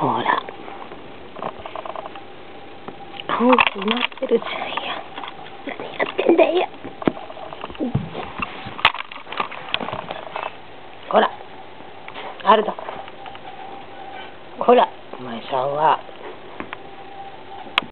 ほら。青くなってるじゃんよ。何やってんだよ。ほら。あるだ。ほら、お前さんは。